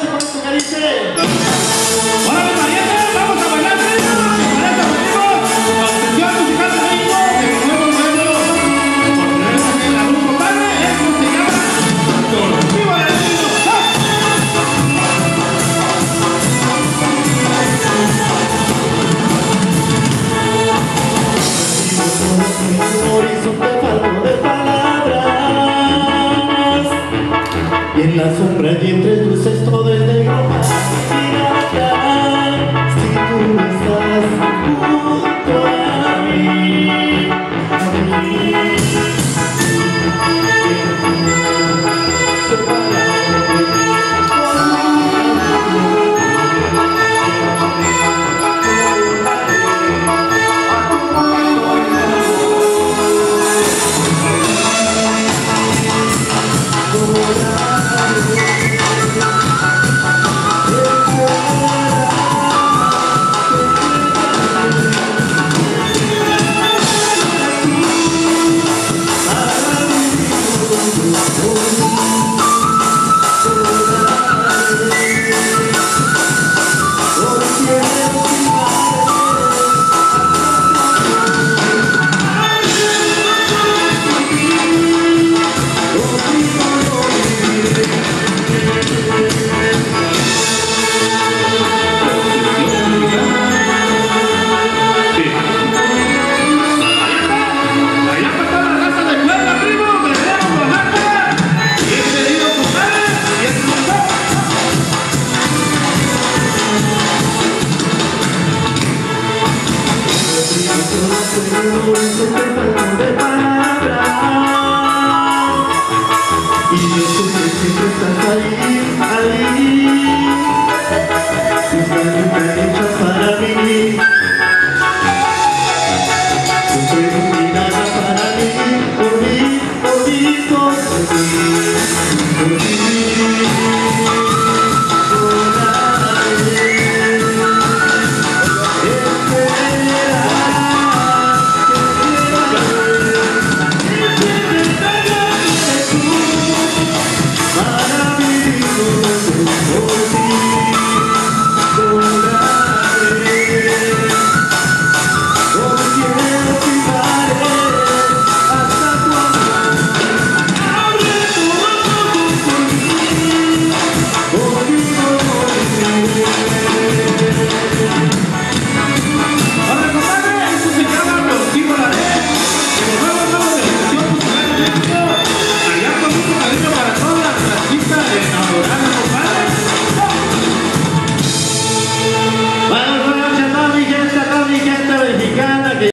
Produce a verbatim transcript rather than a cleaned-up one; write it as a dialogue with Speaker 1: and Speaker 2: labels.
Speaker 1: aplauso con esto que dice.
Speaker 2: ¡Órale, pariente! ¡Vamos a bailar, niños! Y para eso venimos la Asociación Musical de México de Nuevo Nuevo. Por tener que la luz compadre, esto se llama Viva el Niño.
Speaker 1: Un horizonte falto de palabras, y en la sombra y entre luces todo es de